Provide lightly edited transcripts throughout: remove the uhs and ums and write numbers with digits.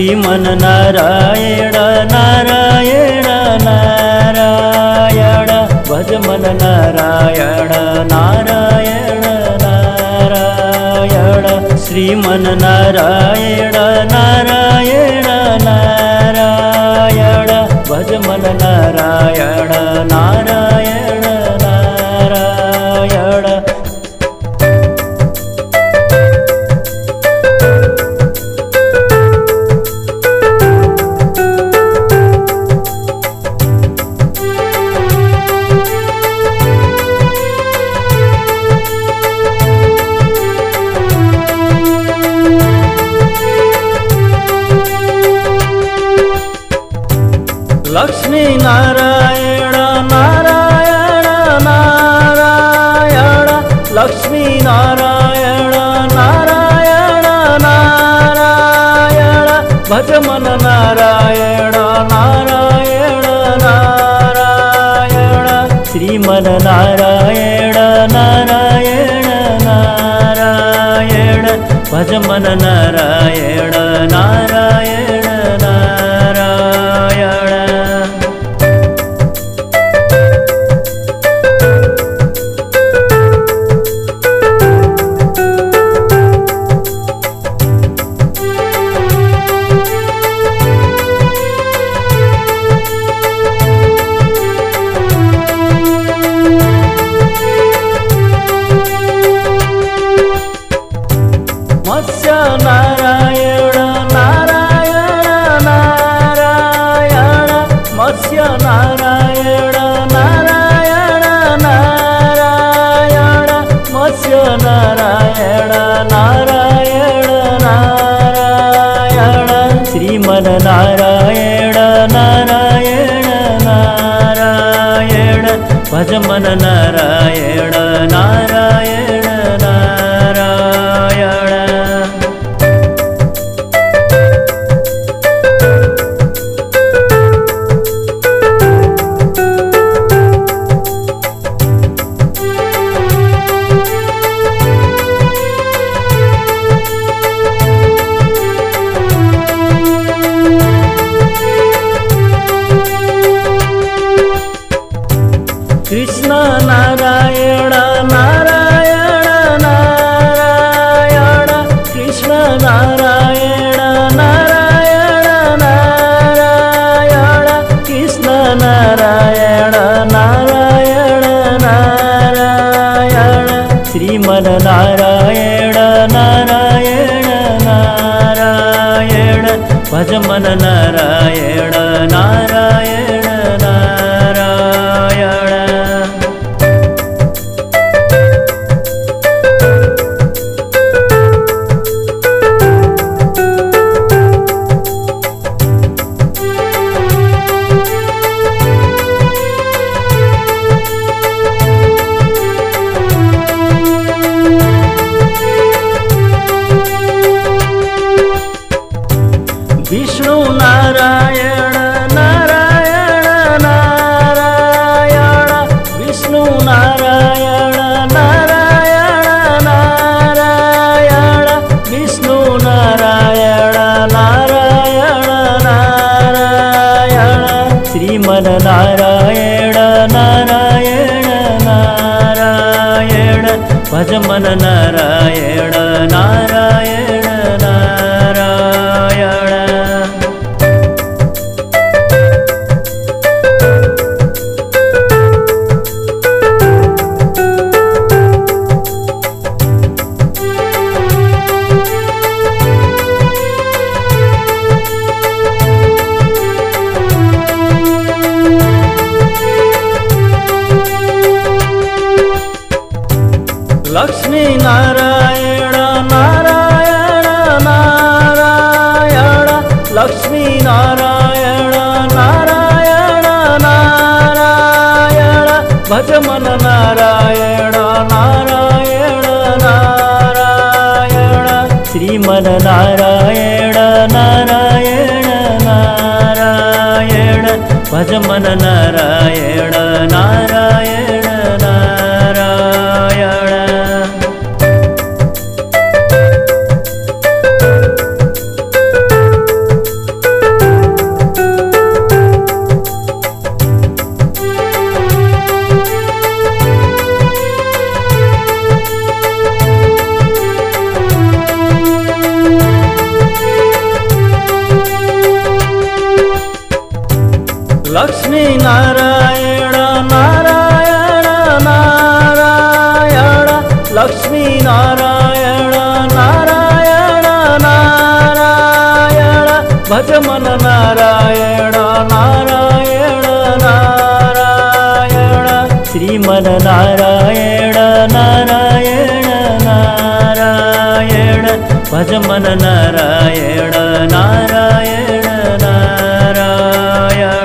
श्रीमन्नारायण नारायण नारायण भज मन नारायण नारायण नारायण श्रीमन्नारायण नारायण नारायण भज मन नारायण नारायण नारायण। लक्ष्मी नारायण नारायण नारायण लक्ष्मी नारायण नारायण नारायण भज मन नारायण नारायण नारायण श्रीमन्नारायण नारायण नारायण भज मन नारायण नारायण नारायण। मत्स्य नारायण नारायण नारायण मत्स्य नारायण नारायण नारायण मत्स्य नारायण नारायण नारायण श्रीमन्नारायण नारायण नारायण भज मन नारायण नारायण नारायण। कृष्ण नारायण नारायण नारायण कृष्ण नारायण नारायण नारायण कृष्ण नारायण नारायण नारायण श्रीमन्नारायण नारायण नारायण भज मन नारायण नारायण नारायण। विष्णु नारायण नारायण नारायण विष्णु नारायण नारायण नारायण विष्णु नारायण नारायण नारायण श्रीमन्नारायण नारायण नारायण भज मन नारायण नारायण नारायण। लक्ष्मी नारायण नारायण नारायण लक्ष्मी नारायण नारायण नारायण भज मन नारायण नारायण नारायण श्रीमन्नारायण नारायण नारायण भज मन नारायण नारायण नारायण। లక్ష్మీ నారాయణ నారాయణ నారాయణ లక్ష్మీ నారాయణ నారాయణ నారాయణ భజమన నారాయణ నారాయణ నారాయణ శ్రీమన నారాయణ నారాయణ నారాయణ భజమన నారాయణ నారాయణ నారాయణ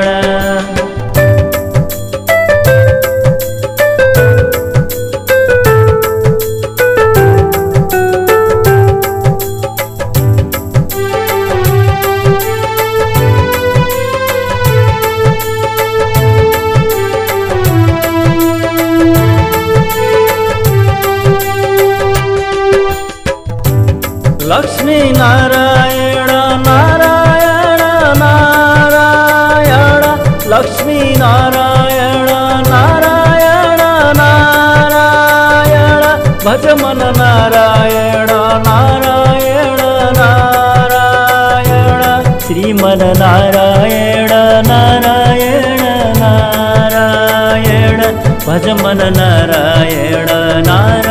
లక్ష్మీ నారాయణ నారాయణ నారాయణ లక్ష్మీ నారాయణ నారాయణ నారాయణ భజమన నారాయణ నారాయణ నారాయణ శ్రీమన నారాయణ నారాయణ నారాయణ భజమన నారాయణ నారాయణ